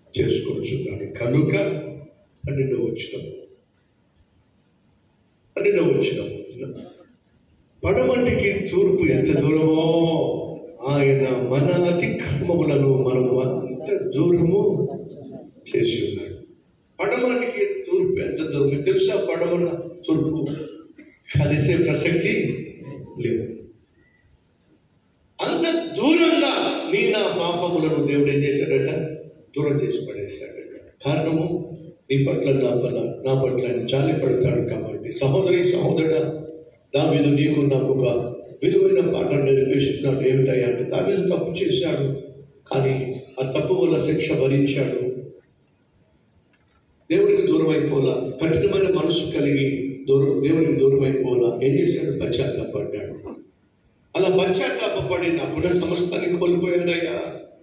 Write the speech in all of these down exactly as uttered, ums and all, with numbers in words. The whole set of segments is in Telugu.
చేసుకొచ్చున్నాడు. కనుక పన్నెండవ వచనం పన్నెండవ వచనం పడమటికి తూర్పు ఎంత దూరమో ఆయన మన అతిక్రమములను మనము అంత దూరము చేసి ఉన్నాడు. పడమటికి తూర్పు ఎంత దూరం మీకు తెలుసా? పడమర తూర్పు కలిసే ప్రసక్తి లేదు. అంత దూరంగా నీ నా పాపములను దేవుడు ఏం చేశాడట? దూరం చేసి పడేశాడట. కారణము నీ పట్ల నా పట్ల నా పట్ల ఆయన జాలి పడతాడు కాబట్టి. సహోదరి సహోదరుడా, దావీదు నీకు నాకు ఒక విలువైన పాఠం నేర్పిస్తున్నాడు. ఏమిటయ్యా అంటే, దావీదు తప్పు చేశాడు, కానీ ఆ తప్పు వల్ల శిక్ష భరించాడు. దేవుడికి దూరం అయిపోలా, కఠినమైన మనసు కలిగి దూరం దేవుడికి దూరం అయిపోలా. ఏం చేశాడు? పశ్చాత్తాపడ్డాడు. అలా పశ్చాత్తాపడి నా పునః సమస్తాన్ని కోల్పోయానయ్యా,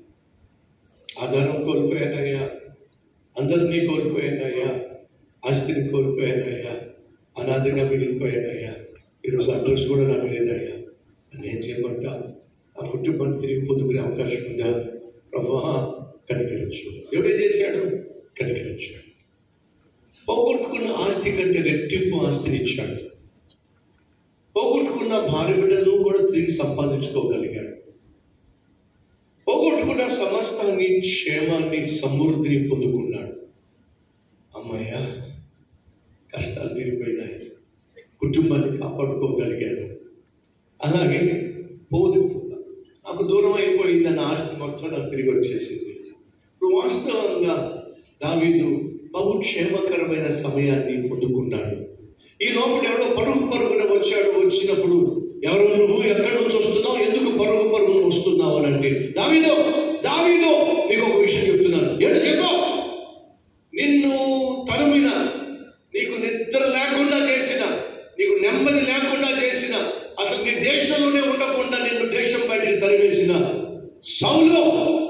ఆధారం కోల్పోయానయ్యా, అందరినీ కోల్పోయానయ్యా, ఆస్తిని కోల్పోయానయ్యా, అనాథగా మిగిలిపోయానయ్యా, ఈరోజు అడ్రస్ కూడా నాకు లేదయ్యా అని ఏం చేయమంటా? ఆ కుటుంబాన్ని తిరిగి పొందుకునే అవకాశం ఉందా? ప్రభువా కనికరించు. ఎవడేం చేశాడు? కనికరించాడు. పోగొట్టుకున్న ఆస్తి కంటే రెట్టింపు ఆస్తిని ఇచ్చాడు. పోగొట్టుకున్న భార్య బిడ్డలు కూడా తిరిగి సంపాదించుకోగలిగాడు. పోగొట్టుకున్న సమస్తాన్ని, క్షేమాన్ని, సమృద్ధిని పొందుకున్నాడు. అమ్మయ్య, కష్టాలు తీరిపోయినాయి, కుటుంబాన్ని కాపాడుకోగలిగాడు. అలాగే పోదు నాకు దూరం అయిపోయిందన్న ఆస్తి మొత్తం నాకు తిరిగి వచ్చేసింది. ఇప్పుడు వాస్తవంగా దావీదు బహు క్షేమకరమైన సమయాన్ని పొందుకున్నాడు. ఈ లోపల ఎవడో పరుగు పరుగున వచ్చాడు. వచ్చినప్పుడు ఎవరు నువ్వు, ఎక్కడి నుంచి వస్తున్నావు, ఎందుకు పరుగు పరుగున వస్తున్నావు అని అంటే, దావీదో దావీదో నీకు ఒక విషయం చెప్తున్నాను. ఏంటో చెప్పు. నిన్ను తరిమిన, నీకు నిద్ర లేకుండా చేసిన, నీకు నెమ్మది లేకుండా చేసిన, అసలు నీ దేశంలోనే ఉండకుండా నిన్ను దేశం బయటికి తరివేసిన సౌలు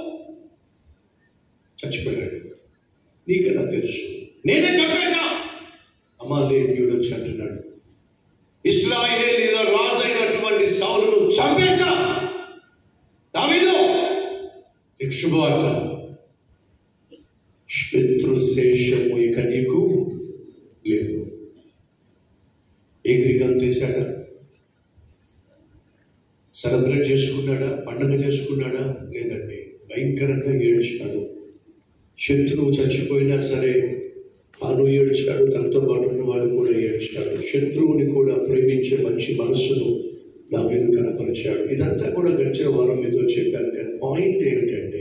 చచ్చిపోయాడు. నీకన్నా తెలుసు, నేనే చెప్పేశా. అమాలేకీయుడు వచ్చి అంటున్నాడు, ఇశ్రాయేలీయుల రాజు అయినటువంటి సౌలును చంపేశా. దావీదు నీకు శుభవార్త, శత్రుశేషము ఇక నీకు లేదు. ఎగిరిగా తీశాడా? సెలబ్రేట్ చేసుకున్నాడా? పండుగ చేసుకున్నాడా? లేదండి. భయంకరంగా ఏడ్చాడు. శత్రువు చచ్చిపోయినా సరే తాను ఏడ్చాడు, తనతో పాటు ఉన్న వాళ్ళు కూడా ఏడ్చాడు. శత్రువుని కూడా ప్రేమించే మంచి మనస్సును దావీదు కనపరిచాడు. ఇదంతా కూడా గడిచిన వారం మీతో చెప్పాను. కానీ పాయింట్ ఏమిటంటే,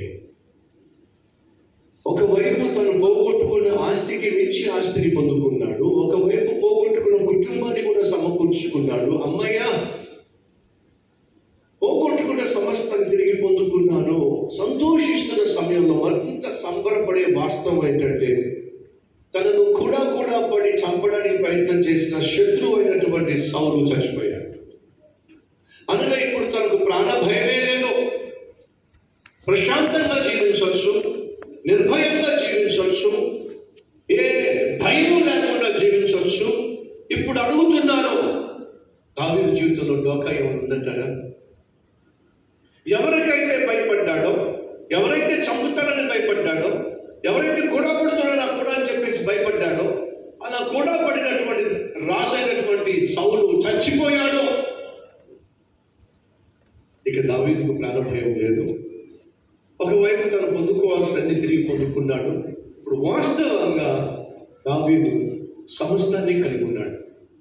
ఒకవైపు తను పోగొట్టుకున్న ఆస్తికి మించి ఆస్తిని పొందుకున్నాడు, ఒకవైపు పోగొట్టుకున్న కుటుంబాన్ని కూడా సమకూర్చుకున్నాడు. అమ్మయ్య, పోగొట్టుకున్న సమస్తాన్ని తిరిగి పొందుకున్నాను సంతోషిస్తున్న సమయంలో మరింత సంబరపడే వాస్తవం ఏంటంటే, తనను కూడా కూడా పడి చంపడానికి ప్రయత్నం చేసిన శత్రువు అయినటువంటి సౌలు చచ్చిపోయాడు. అనగా ఇప్పుడు తనకు ప్రాణ భయమే లేదు. ప్రశాంతంగా జీవించవచ్చు, నిర్భయంగా జీవించవచ్చు, ఏ భయం లేకుండా జీవించవచ్చు. ఇప్పుడు అడుగుతున్నాను, దావీదు జీవితంలో డోకా ఏమైనా ఉందంటారా? ఎవరికైతే భయపడ్డాడో, ఎవరైతే చంపుతారని భయపడ్డాడో, ఎవరైతే గొడవ పడుతున్నాడో ఆ కూడా అని చెప్పేసి భయపడ్డాడో, అలా గొడవ పడినటువంటి రాజు అయినటువంటి సౌలు చచ్చిపోయాడు. ఇక దావీదుకు ప్రాణభయం లేదు. ఒకవైపు తను పొందుకోవాల్సిన అన్ని తిరిగి పొందుకున్నాడు. ఇప్పుడు వాస్తవంగా దావీదు సమస్తాన్ని కలిగి ఉన్నాడు.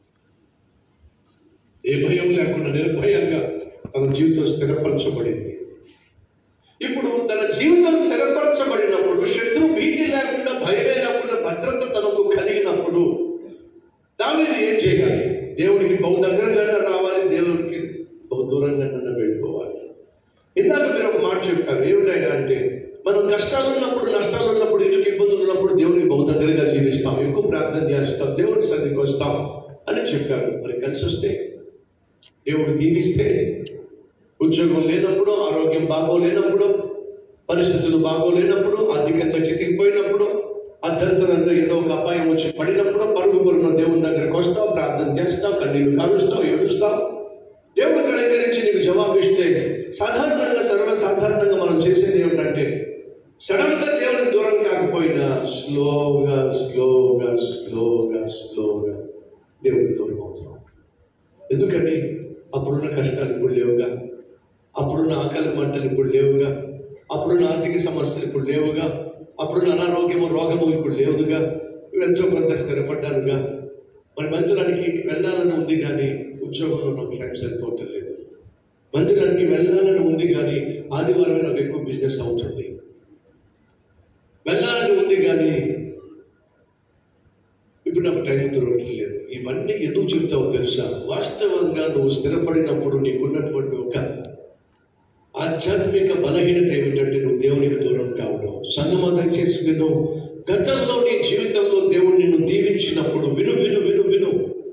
ఏ భయం లేకుండా నిర్భయంగా తన జీవితం స్థిరపరచబడింది. ఇప్పుడు తన జీవితం స్థిరపరచబడినప్పుడు, శత్రు భీతి లేకుండా, భయమే లేకుండా, భద్రత తనకు కలిగినప్పుడు దావీదు ఏం చేయాలి? దేవుడికి బహు దగ్గరగానే రావాలి, దేవుడికి బహు దూరంగా వెళ్ళిపోవాలి. ఇందాక మీరు ఒక మాట చెప్పారు. ఏమిటైనా అంటే, మనం కష్టాలు ఉన్నప్పుడు, నష్టాలు ఉన్నప్పుడు, ఇరుకు ఇబ్బందులు ఉన్నప్పుడు దేవుడికి బహు దగ్గరగా జీవిస్తాం, ఎక్కువ ప్రార్థన చేస్తాం, దేవుడి సన్నిధికి వస్తాం అని చెప్పారు. మరి కలిసి వస్తే, దేవుడు దీవిస్తే, ఉద్యోగం లేనప్పుడు, ఆరోగ్యం బాగోలేనప్పుడు, పరిస్థితులు బాగోలేనప్పుడు, ఆర్థికంగా చితికిపోయినప్పుడు, అత్యంతరంగా ఏదో ఒక అపాయం వచ్చి పడినప్పుడు పరుగు పరుగున దేవుని దగ్గరికి వస్తావు, ప్రార్థన చేస్తావు, కన్నీళ్ళు కారుస్తావు, ఏడుస్తావు. దేవుడు కనికరించి నీకు జవాబిస్తే, సాధారణంగా సర్వసాధారణంగా మనం చేసేది ఏమిటంటే, సడన్గా దేవునికి దూరం కాకపోయినా స్లోగా స్లోగా స్లోగా స్లోగా దేవునికి దూరం అవుతున్నాం. ఎందుకని అప్పుడున్న కష్టాలు ఇప్పుడు లేవుగా, అప్పుడున్న ఆకలి మంటలు ఇప్పుడు లేవుగా, అప్పుడున్న ఆర్థిక సమస్యలు ఇప్పుడు లేవుగా, అప్పుడున్న అనారోగ్యము రోగము ఇప్పుడు లేవుగా, ఎంతో కొంత స్థిరపడ్డానుగా. మరి మందిరానికి వెళ్ళాలని ఉంది కానీ ఉద్యోగంలో నాకు టైం సరిపోవటం లేదు. మందిరానికి వెళ్ళాలని ఉంది కానీ ఆదివారమే నాకు ఎక్కువ బిజినెస్ అవుతుంది. వెళ్ళాలని ఉంది కానీ ఇప్పుడు నాకు టైం దొరకటం లేదు. ఇవన్నీ ఎందుకు చెప్తావో తెలుసా? వాస్తవంగా నువ్వు స్థిరపడినప్పుడు నీకున్నటువంటి ఒక ఆధ్యాత్మిక బలహీనత ఏమిటంటే నువ్వు దేవునికి దూరం కావడం. సంగమా దయచేసి విను. గతంలో నీ జీవితంలో దేవుడు నిన్ను దీవించినప్పుడు విను విను విను విను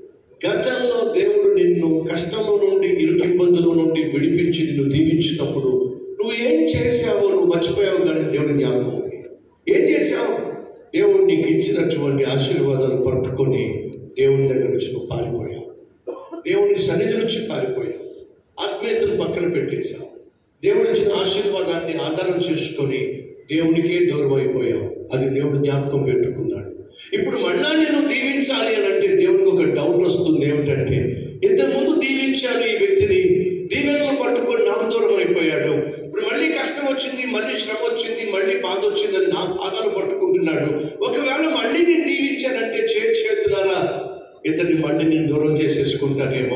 గతంలో దేవుడు నిన్ను కష్టంలో నుండి ఇరుకు ఇబ్బందుల నుండి విడిపించి నిన్ను దీవించినప్పుడు నువ్వు ఏం చేశావో నువ్వు మర్చిపోయావు. కానీ దేవుడి జ్ఞాపకం ఉంది. ఏం చేశావు? దేవుడు నీకు ఇచ్చినటువంటి ఆశీర్వాదాలు పట్టుకొని దేవుని దగ్గర నుంచి నువ్వు పారిపోయావు. దేవుని సన్నిధి నుంచి పారిపోయావు. ఆత్మీయతను పక్కన పెట్టేశావు. దేవుడు ఇచ్చిన ఆశీర్వాదాన్ని ఆధారం చేసుకొని దేవునికే దూరం అయిపోయావు. అది దేవుడు జ్ఞాపకం పెట్టుకున్నాడు. ఇప్పుడు మళ్ళా నేను దీవించాలి అని అంటే దేవునికి ఒక డౌట్ వస్తుంది. ఏమిటంటే ఇంతకుముందు దీవించాను ఈ వ్యక్తిని, దీవెనలు పట్టుకొని నాకు దూరం అయిపోయాడు. ఇప్పుడు మళ్ళీ కష్టం వచ్చింది, మళ్ళీ శ్రమ వచ్చింది, మళ్ళీ బాధ వచ్చిందని నా పాదాలు పట్టుకుంటున్నాడు. ఒకవేళ మళ్ళీ నేను దీవించానంటే చేతి చేతులారా ఇతన్ని మళ్ళీ నేను దూరం చేసేసుకుంటానేమో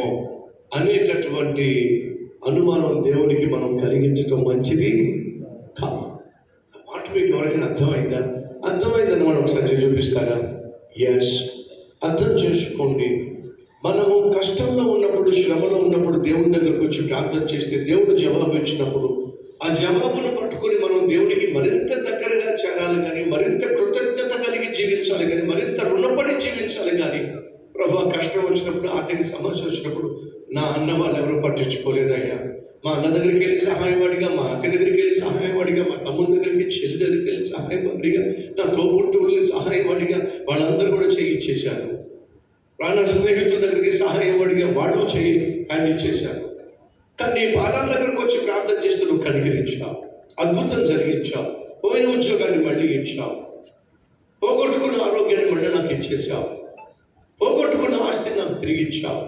అనేటటువంటి అనుమానం దేవునికి మనం కలిగించడం మంచిది కాదు. ఆ మాట మీకు ఎవరికైనా అర్థమైందా? అర్థమైందని మనం ఒకసారి చూపిస్తారా? ఎస్, అర్థం చేసుకోండి. మనము కష్టంలో ఉన్నప్పుడు, శ్రమలో ఉన్నప్పుడు దేవుని దగ్గరకు వచ్చి ప్రార్థన చేస్తే దేవుడు జవాబు ఇచ్చినప్పుడు ఆ జవాబును పట్టుకొని మనం దేవునికి మరింత దగ్గరగా చేరాలి కానీ, మరింత కృతజ్ఞత కలిగి జీవించాలి కానీ, మరింత రుణపడి జీవించాలి కానీ, ప్రభా కష్టం వచ్చినప్పుడు, ఆర్థిక సమస్య వచ్చినప్పుడు నా అన్న వాళ్ళు ఎవరు పట్టించుకోలేదయ్యా, మా అన్న దగ్గరికి వెళ్ళి సహాయం అడిగా, మా అక్క దగ్గరికి వెళ్ళి సహాయం అడిగా, మా తమ్ముడి దగ్గరికి చెల్లి దగ్గరికి వెళ్ళి సహాయం అడిగా, నా తోబుట్టువుల్ని సహాయం అడిగా, వాళ్ళందరూ కూడా చేయి ఇచ్చేశారు. ప్రాణ స్నేహితుల దగ్గరికి సహాయం అడిగా, వాళ్ళు చేయి హ్యాండిల్ చేశారు. కానీ నీ పాదాల దగ్గరకు వచ్చి ప్రార్థన చేస్తూ నువ్వు కనికరించావు, అద్భుతం జరిగించావు. పోయిన ఉద్యోగాన్ని మళ్ళీ ఇచ్చావు, పోగొట్టుకున్న ఆరోగ్యాన్ని మళ్ళీ నాకు ఇచ్చేసావు, పోగొట్టుకున్న ఆస్తిని నాకు తిరిగి ఇచ్చావు,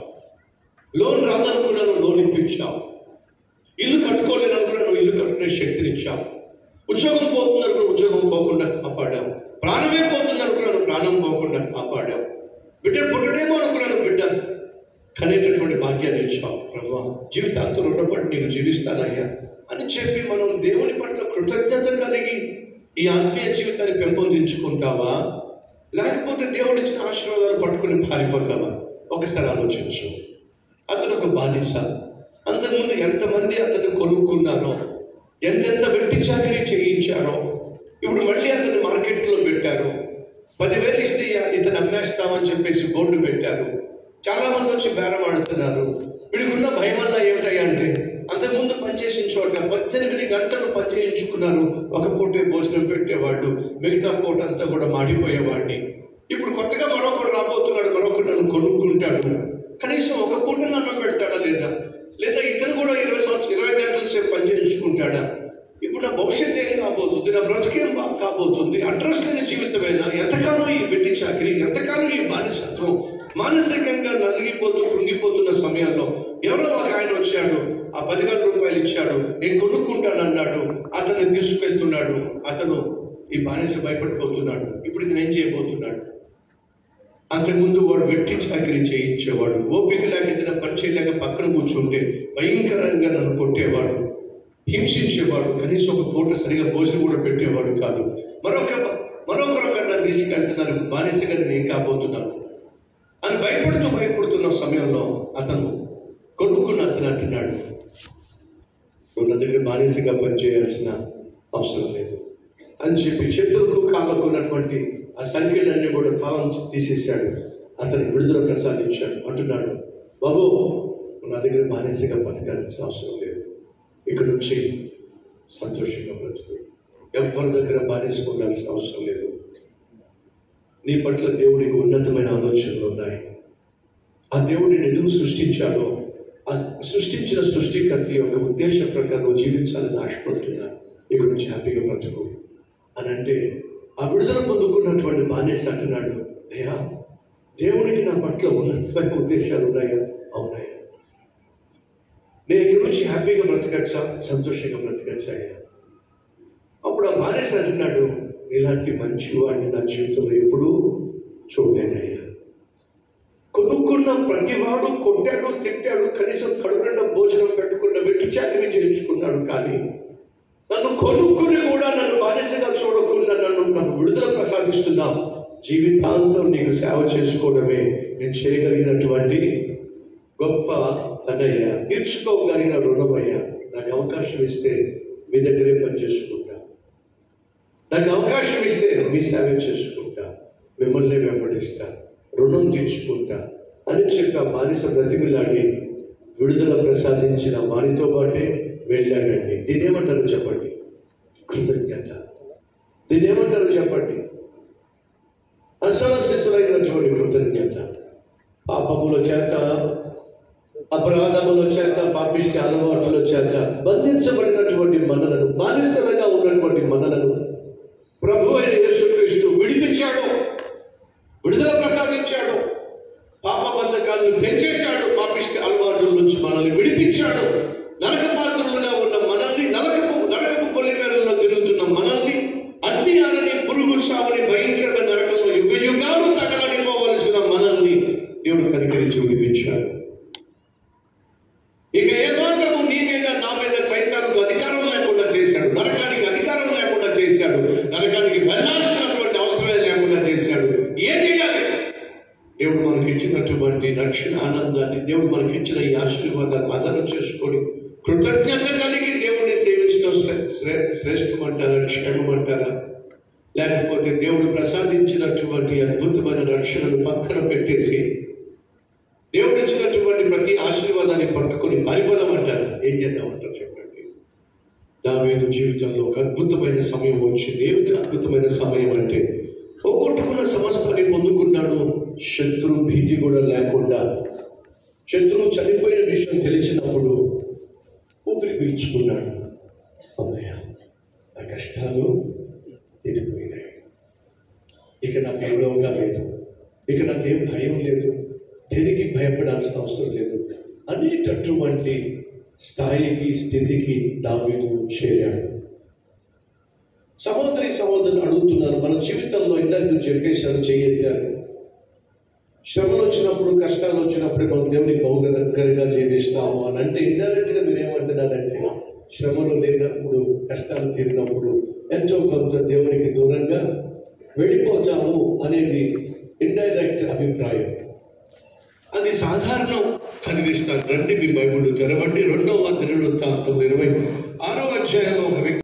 లోన్ రాదనుకున్నాను లోన్ ఇప్పించావు, ఇల్లు కట్టుకోలేను అనుకున్నాను ఇల్లు కట్టుకునే శక్తిని ఇచ్చావు, ఉద్యోగం పోతుంది అనుకున్న ఉద్యోగం పోకుండా కాపాడావు, ప్రాణమే పోతుంది అనుకున్నాను ప్రాణం పోకుండా కాపాడావు, బిడ్డ పుట్టడేమో అనుకున్నాను బిడ్డ కనేటటువంటి భాగ్యాన్ని ఇచ్చావు. ప్రభువా జీవితాంతం రుణపడి నీకు జీవిస్తానయ్యా అని చెప్పి మనం దేవుని పట్ల కృతజ్ఞత కలిగి ఈ ఆత్మీయ జీవితాన్ని పెంపొందించుకుంటావా, లేకపోతే దేవుడు ఇచ్చిన ఆశీర్వాదాలు పట్టుకుని పారిపోతావా? ఒకసారి ఆలోచించు. అతను ఒక బానిస. అంతకుముందు ఎంతమంది అతన్ని కొనుక్కున్నారో, ఎంతెంత వెట్టి చాకరీ చేయించారో, ఇప్పుడు మళ్ళీ అతన్ని మార్కెట్లో పెట్టారు. పదివేలు ఇస్తే ఇతను అమ్మేస్తామని చెప్పేసి బోర్డు పెట్టారు. చాలా మంది వచ్చి బేరం ఆడుతున్నారు. వీడికున్న భయం వల్ల ఏమిటాయి అంటే, అంతకుముందు పనిచేసిన చోట పద్దెనిమిది గంటలు పనిచేయించుకున్నారు. ఒక పూటే భోజనం పెట్టేవాళ్ళు, మిగతా పూట అంతా కూడా మాడిపోయేవాడిని. ఇప్పుడు కొత్తగా మరొకడు రాబోతున్నాడు, మరొకడు నన్ను కొనుక్కుంటాడు, కనీసం ఒక పూట అన్నం పెడతాడా లేదా, లేదా ఇతను కూడా ఇరవై సంవత్సరం ఇరవై గంటల సేపు పనిచేయించుకుంటాడా? ఇప్పుడు నా భవిష్యత్తు ఏం కాబోతుంది, నా బ్రతికేం బాగా కాబోతుంది, అడ్రస్ లేని జీవితమైనా, ఎంతకాలం ఈ వెట్టి చాకరీ, ఎంతకాలం ఈ బానిసత్వం, మానసికంగా నలిగిపోతూ కృంగిపోతున్న సమయంలో ఎవరో ఒక ఆయన వచ్చాడు, ఆ పదివేల రూపాయలు ఇచ్చాడు, నేను కొనుక్కుంటానన్నాడు, అతన్ని తీసుకెళ్తున్నాడు. అతను ఈ బానిస భయపడిపోతున్నాడు. ఇప్పుడు ఇతను ఏం చేయబోతున్నాడు? అంతకుముందు వాడు వెట్టి చాకరీ చేయించేవాడు, ఓపిక లేక ఏదైనా పని చేయలేక పక్కన కూర్చుంటే భయంకరంగా నన్ను కొట్టేవాడు, హింసించేవాడు, కనీసం ఒక పూట సరిగా భోజనం కూడా పెట్టేవాడు కాదు. మరొక మరొకరొకరిని తీసుకెళ్తున్నారు, బానిసగా నేను కాబోతున్నాను అని భయపడుతూ భయపడుతున్న సమయంలో అతను కొనుక్కున్న అతను అంటున్నాడు, నువ్వు నా దగ్గర బానిసగా పనిచేయాల్సిన అవసరం లేదు అని చెప్పి చేతులకు కాళ్ళకు ఉన్నటువంటి ఆ సంఖ్యలన్నీ కూడా తాళం తీసేశాడు. అతనికి విడుదల ప్రసాదించాడు. అంటున్నాడు, బాబు నా దగ్గర బానిసగా బతకాల్సిన అవసరం లేదు, ఇక్కడ నుంచి సంతోషంగా బ్రతుకు, ఎవరి దగ్గర బానిసగా ఉండాల్సిన అవసరం లేదు. నీ పట్ల దేవుడికి ఉన్నతమైన ఆలోచనలు ఉన్నాయి. ఆ దేవుడిని ఎందుకు సృష్టించాడో, ఆ సృష్టించిన సృష్టికర్త యొక్క ఉద్దేశం ప్రకారం జీవించాలని ఆశపడుతున్నా. ఇక్కడ నుంచి హ్యాపీగా బ్రతుకు, అని అంటే ఆ విడుదల పొందుకున్నటువంటి బానిస అంటున్నాడు, అయ్యా దేవునికి నా పట్ల ఉన్నతమైన ఉద్దేశాలు ఉన్నాయా? అవునాయా. నేను ఇక్కడి నుంచి హ్యాపీగా బ్రతకచ్చా, సంతోషంగా బ్రతకచ్చా అయ్యా. అప్పుడు ఆ బానిస అంటున్నాడు, ఇలాంటి మంచి వాడిని నా జీవితంలో ఎప్పుడూ చూడలేదయ్యా. కొనుక్కున్న ప్రతివాడు కొట్టాడు, తిట్టాడు, కనీసం కడుపునిండా భోజనం పెట్టుకున్న వెట్టి చాకరీ చేయించుకున్నాడు. కానీ నన్ను కొనుక్కుని కూడా నన్ను బానిసగా చూడకుండా నన్ను నన్ను విడుదల ప్రసాదిస్తున్నా, జీవితాంతం నీకు సేవ చేసుకోవడమే నేను చేయగలిగినటువంటి గొప్ప పనయ్యా, తీర్చుకోగలిగిన రుణమయ్యా. నాకు అవకాశం ఇస్తే మీ దగ్గరే పని చేసుకుంటా, నాకు అవకాశం ఇస్తే మీ సేవ చేసుకుంటా, మిమ్మల్ని వెంబడిస్తా, రుణం తీర్చుకుంటా అని చెప్పి ఆ బానిస బ్రతిమిలాడి విడుదల ప్రసాదించిన వారితో పాటే వెళ్ళాడండి. దీని ఏమంటారు చెప్పండి? కృతజ్ఞత. దీని ఏమంటారు చెప్పండి? అసలు శిశులైనటువంటి కృతజ్ఞత. పాపముల చేత, అపరాధముల చేత, పాపిష్టి అలవాటుల చేత బంధించబడినటువంటి మనలను, బానిసలుగా ఉన్నటువంటి మనలను ప్రభు అయిన యేసుక్రీస్తు విడిపించాడు, విడుదల ప్రసాదించాడు, పాప బంధకాలను తెంచేశాడు, పాపిష్టి అలవాటుల నుంచి మనల్ని విడిపించాడు. నరక పాత్రలుగా ఉన్న మనల్ని, నరకపు నరకపు పొలిమేరల్లో తిరుగుతున్న మనల్ని, అన్ని ఆరని పురుగు చావని భయంకర నరకంలో యుగ యుగాలు తగలడిపోవలసిన మనల్ని దేవుడు కనికరించి విడిపించాడు. ఇక ఏమాత్రము నీ మీద నా మీద సైతానికి అధికారం లేకుండా చేశాడు, నరకానికి అధికారం లేకుండా చేశాడు, నరకానికి వెళ్ళాల్సినటువంటి అవసరమే లేకుండా చేశాడు. ఏం చేయాలి? దేవుడు మనకి ఇచ్చినటువంటి రక్షణ ఆనందాన్ని, దేవుడు మనకి ఇచ్చిన ఈ ఆశీర్వాదాన్ని ఆదరణ చేసుకొని కృతజ్ఞత కలిగి దేవుడిని సేవించడం శ్రే శ్రేష్టం అంటారా, క్షేమం అంటారా? లేకపోతే దేవుడు ప్రసాదించినటువంటి అద్భుతమైన రక్షణను పక్కన పెట్టేసి దేవుడు ఇచ్చినటువంటి ప్రతి ఆశీర్వాదాన్ని పట్టుకొని పారిపోదాం అంటారా? ఏం చేద్దామంటారు చెప్పండి? దావీదు జీవితంలో ఒక అద్భుతమైన సమయం వచ్చింది. ఏమిటి అద్భుతమైన సమయం అంటే, పోగొట్టుకున్న సమస్తాన్ని పొందుకున్నాడు. శత్రు భీతి కూడా లేకుండా, శత్రువు చనిపోయిన విషయం తెలిసినప్పుడు ఊపిరి పీల్చుకున్నాడు. అమ్మయ్య, నా కష్టాలు ఎదిగిపోయినాయి, ఇక నాకు గౌరవంగా లేదు, ఇక నాకేం భయం లేదు, దేనికి భయపడాల్సిన అవసరం లేదు అనేటటువంటి స్థాయికి, స్థితికి దావీదు చేరాడు. సహోదరి సహోదరులు అడుగుతున్నారు, మన జీవితంలో ఇందాక చెప్పేశారు, చేయెత్తారు. శ్రమలు వచ్చినప్పుడు, కష్టాలు వచ్చినప్పుడు మనం దేవునికి బహుగా దగ్గరగా జీవిస్తాము అని అంటే, ఇండైరెక్ట్గా మీరు ఏమంటున్నారంటే, శ్రమలు లేనప్పుడు, కష్టాలు తీరినప్పుడు ఎంతో కొంత దేవునికి దూరంగా వెళ్ళిపోతాము అనేది ఇండైరెక్ట్ అభిప్రాయం. అది సాధారణం. చదివిస్తారు రండి, మీ బైబిల్ తెరవండి. రెండవ వృత్తాంతం ఇరవై ఆరో అధ్యాయంలో ఒక వ్యక్తి